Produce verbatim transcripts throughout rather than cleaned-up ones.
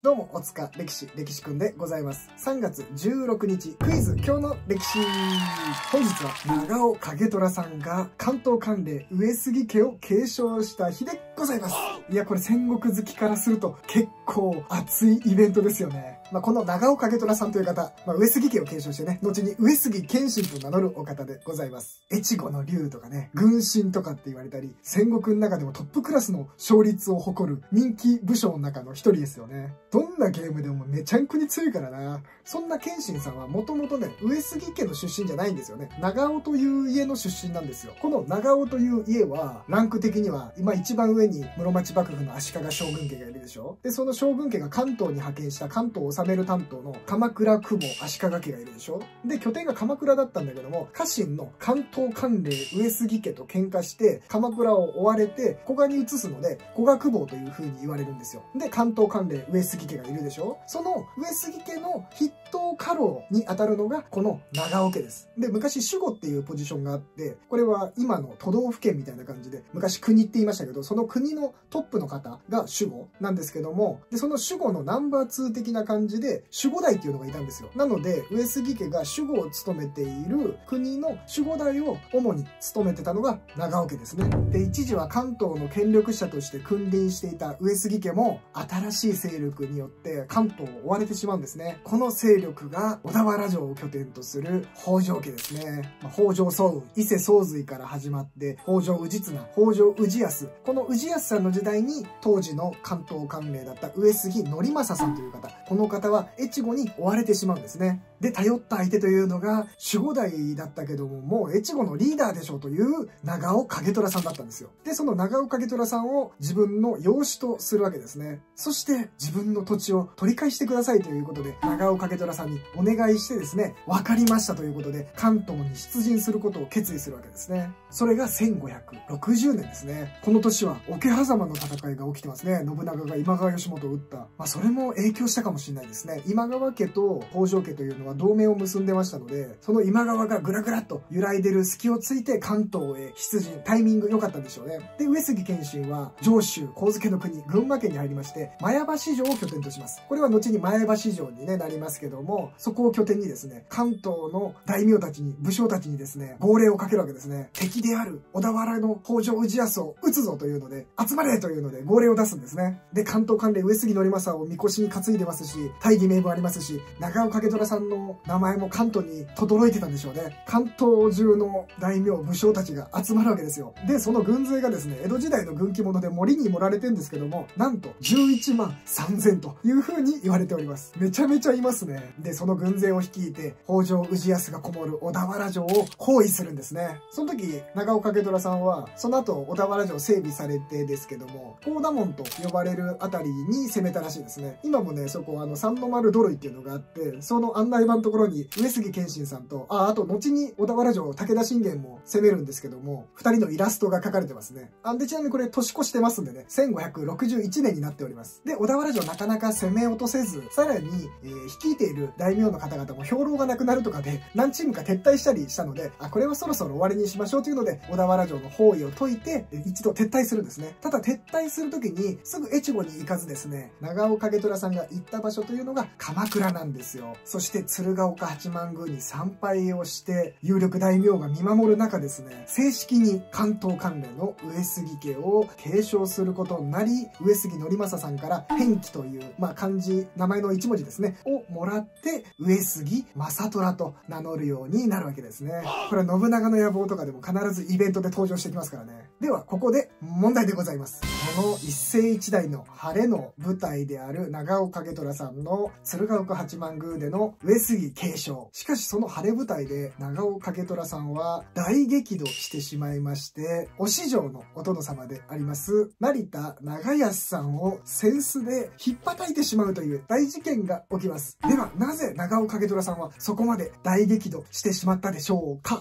どうも、おつか歴史、歴史くんでございます。さんがつじゅうろくにち、クイズ、今日の歴史。本日は、長尾景虎さんが、関東管領上杉家を継承した日でございます。いや、これ戦国好きからすると、結構熱いイベントですよね。まあ、この長尾景虎さんという方、まあ、上杉家を継承してね、後に上杉謙信と名乗るお方でございます。越後の竜とかね、軍神とかって言われたり、戦国の中でもトップクラスの勝率を誇る人気武将の中の一人ですよね。どんなゲームでもめちゃんくに強いからな。そんな謙信さんはもともとね、上杉家の出身じゃないんですよね。長尾という家の出身なんですよ。この長尾という家は、ランク的には、今一番上に室町幕府の足利将軍家がいるでしょ。で、その将軍家が関東に派遣した関東を治める担当の鎌倉久保足利家がいるでしょ。で、拠点が鎌倉だったんだけども、家臣の関東管領上杉家と喧嘩して、鎌倉を追われて、古賀に移すので、古賀久保という風に言われるんですよ。で、関東管領上杉家がいるでしょ。その上杉家の筆頭家老に当たるのが、この長尾家です。で、昔守護っていうポジションがあって、これは今の都道府県みたいな感じで、昔国って言いましたけど、その国のトップの方が守護なんですけども、で、その守護のナンバーツー的な感じで、守護代っていうのがいたんですよ。なので、上杉家が守護を務めている国の守護代を主に務めてたのが長尾家ですね。で、一時は関東の権力者として君臨していた上杉家も、新しい勢力によって関東を追われてしまうんですね。この勢力が小田原城を拠点とする北条家ですね。まあ、北条早雲、伊勢宗瑞から始まって、北条氏綱、北条氏康。この氏康さんの時代に、当時の関東管領だった上杉憲政さんという方。この方は越後に追われてしまうんですね。で、頼った相手というのが、守護代だったけども、もう越後のリーダーでしょうという長尾景虎さんだったんですよ。で、その長尾景虎さんを自分の養子とするわけですね。そして、自分の土地を取り返してくださいということで、長尾景虎さんにお願いしてですね、分かりましたということで、関東に出陣することを決意するわけですね。それがせんごひゃくろくじゅうねんですね。この年は、桶狭間の戦いが起きてますね。信長が今川義元を撃った。まあ、それも影響したかもしれないですね。今川家と北条家というのは同盟を結んでましたので、その今川がぐらぐらっと揺らいでる隙をついて関東へ出陣、タイミング良かったんでしょうね。で、上杉謙信は上州、神付の国、群馬県に入りまして、前橋城を拠点とします。これは後に前橋城に、ね、なりますけども、そこを拠点にですね、関東の大名たちに、武将たちにですね、号令をかけるわけですね。敵である小田原の北条氏康を撃つぞというので、集まれというので号令を出すんですね。で、関東管領上杉憲政をみこしに担いでますし、大義名分ありますし、長尾景虎さんの名前も関東に轟いてたんでしょうね。関東中の大名、武将たちが集まるわけですよ。で、その軍勢がですね、江戸時代の軍記物で森に盛られてるんですけども、なんとじゅういちまんさんぜんという風に言われております。めちゃめちゃいますね。で、その軍勢を率いて、北条氏康がこもる小田原城を包囲するんですね。その時、長尾景虎さんは、その後小田原城整備されてですけども、高田門と呼ばれるあたりに攻めたらしいですね。今もね、そこあの三の丸土塁っていうのがあって、その案内板のところに上杉謙信さんと、あ、あと後に小田原城武田信玄も攻めるんですけども、二人のイラストが描かれてますね。あんで、ちなみにこれ年越してますんでね、せんごひゃくろくじゅういちねんになっております。で、小田原城なかなか攻め落とせず、さらに、えー、率いている大名の方々も兵糧がなくなるとかで、何チームか撤退したりしたので、あ、これはそろそろ終わりにしましょうというので、小田原城の包囲を解いて、一度撤退するんですね。ただ撤退するときに、すぐ越後に行かずですね、長尾景虎さんが行った場所というのが鎌倉なんですよ。そして鶴岡八幡宮に参拝をして、有力大名が見守る中ですね、正式に関東関連の上杉家を継承することになり、上杉憲政さんから偏喜という、まあ漢字、名前の一文字ですね、をもらって、上杉正虎と名乗るようになるわけですね。これは信長の野望とかでも必ずイベントで登場してきますからね。では、ここで問題でございます。この一世一代の晴れの舞台である長尾景虎さんの鶴岡八幡宮での上杉継承。しかしその晴れ舞台で長尾景虎さんは大激怒してしまいまして、忍城のお殿様であります成田長安さんを扇子で引っ叩いてしまうという大事件が起きます。では、なぜ長尾景虎さんはそこまで大激怒してしまったでしょうか？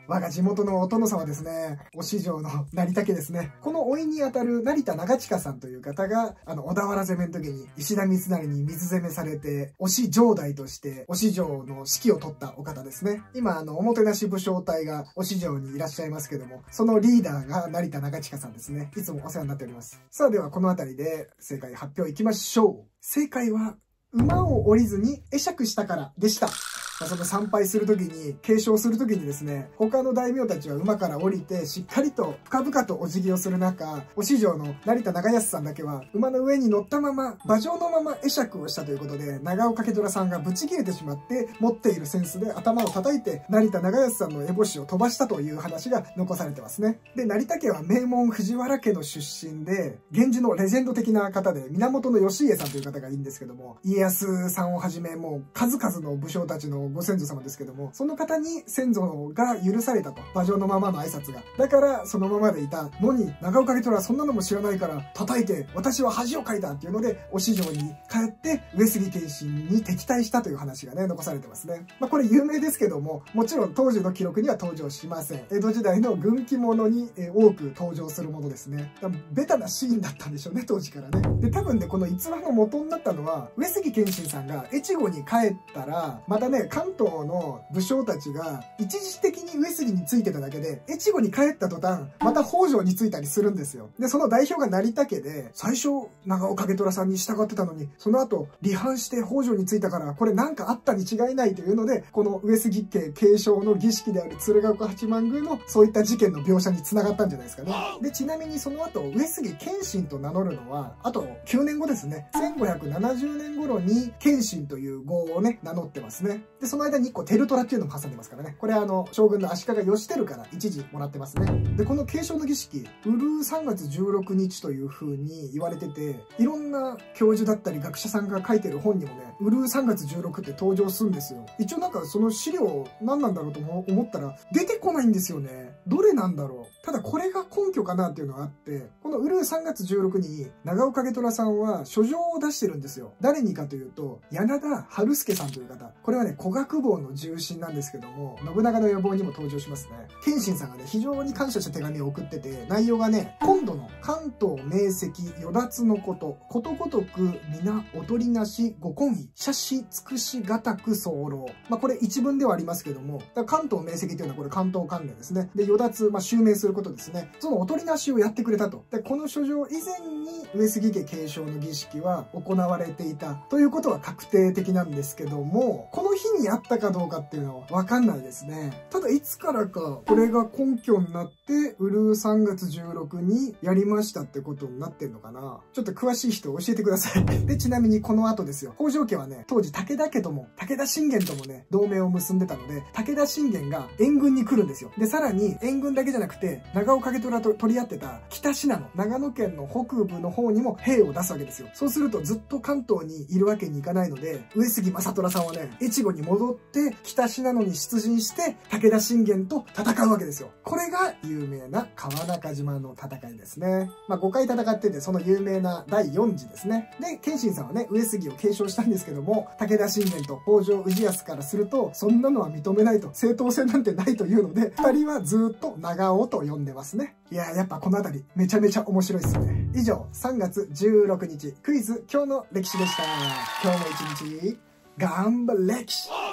我が地元のお殿様ですね。お師匠の成田家ですね。この甥にあたる成田長親さんという方が、あの、小田原攻めの時に石田三成に水攻めされて、お師城代として、お師城の指揮を取ったお方ですね。今、あの、おもてなし武将隊がお師城にいらっしゃいますけども、そのリーダーが成田長親さんですね。いつもお世話になっております。さあ、ではこの辺りで正解発表いきましょう。正解は、馬を降りずに会釈したからでした。まあ、その参拝するときに、継承するときにですね、他の大名たちは馬から降りて、しっかりと深々とお辞儀をする中、お師匠の成田長康さんだけは、馬の上に乗ったまま、馬上のまま会釈をしたということで、長尾掛虎さんがブチ切れてしまって、持っている扇子で頭を叩いて、成田長康さんの烏帽子を飛ばしたという話が残されてますね。で、成田家は名門藤原家の出身で、源氏のレジェンド的な方で、源義家さんという方がいいんですけども、家康さんをはじめ、もう数々の武将たちのご先祖様ですけども、その方に先祖が許されたと。馬上のままの挨拶が。だから、そのままでいたのに、長岡家とはそんなのも知らないから、叩いて、私は恥をかいたっていうので、お師匠に帰って、上杉謙信に敵対したという話がね、残されてますね。まあ、これ有名ですけども、もちろん当時の記録には登場しません。江戸時代の軍記物に多く登場するものですね。ベタなシーンだったんでしょうね、当時からね。で、多分ね、この逸話の元になったのは、上杉謙信さんが越後に帰ったら、またね、関東の武将たちが一時的に上杉についてただけで、越後に帰った途端、また北条についたりするんですよ。で、その代表が成田家で、最初、長尾景虎さんに従ってたのに、その後、離反して北条についたから、これなんかあったに違いないというので、この上杉家継承の儀式である鶴岡八幡宮の、そういった事件の描写に繋がったんじゃないですかね。で、ちなみにその後、上杉謙信と名乗るのは、あときゅうねんごですね。せんごひゃくななじゅうねん頃に、謙信という号をね、名乗ってますね。で、その間にいっこテルトラっていうのも挟んでますからね。これあの、将軍の足利義輝から一時もらってますね。で、この継承の儀式、うるうさんがつじゅうろくにちという風に言われてて、いろんな教授だったり学者さんが書いてる本にもね、うるうさんがつじゅうろくって登場するんですよ。一応なんかその資料何なんだろうと思ったら、出てこないんですよね。どれなんだろう。ただこれが根拠かなっていうのがあって、このうるうさんがつじゅうろくに長尾景虎さんは書状を出してるんですよ。誰にかというと、柳田春助さんという方。これはね、古学坊の重臣なんですけども、信長の予防にも登場しますね。謙信さんがね、非常に感謝した手紙を送ってて、内容がね、今度の関東明晰与奪のこと、ことごとく皆劣りなしご婚意、写し尽くしがたく候。まあこれ一文ではありますけども、だから関東明晰っていうのはこれ関東関連ですね。で、与奪、まあ襲名することですね。その劣りなしをやってくれたと。で、この書状以前に上杉家継承の儀式は行われていたということは確定的なんですけども、この日にあったかどうかっていうのはわかんないですね。ただいつからかこれが根拠になって、うるうさんがつじゅうろくにやりましたってことになってんのかな。ちょっと詳しい人教えてください。で、ちなみにこの後ですよ。北条家はね、当時武田家とも、武田信玄ともね、同盟を結んでたので、武田信玄が援軍に来るんですよ。で、さらに援軍だけじゃなくて、長尾景虎と取り合ってた北信濃、長野県の北部の方にも兵を出すわけですよ。そうするとずっと関東にいるわけにいかないので、上杉正虎さんはね、越後に戻って北信濃に出陣して武田信玄と戦うわけですよ。これが有名な川中島の戦いですね。まあごかい戦ってて、その有名なだいよん次ですね。で、謙信さんはね、上杉を継承したんですけども、武田信玄と北条氏康からすると、そんなのは認めないと、正当性なんてないというので、二人はずっと長尾と呼んでますね。いやー、やっぱこのあたり、めちゃめちゃ面白いっすね。以上、さんがつじゅうろくにち、クイズ今日の歴史でした。今日も一日、頑張れ歴史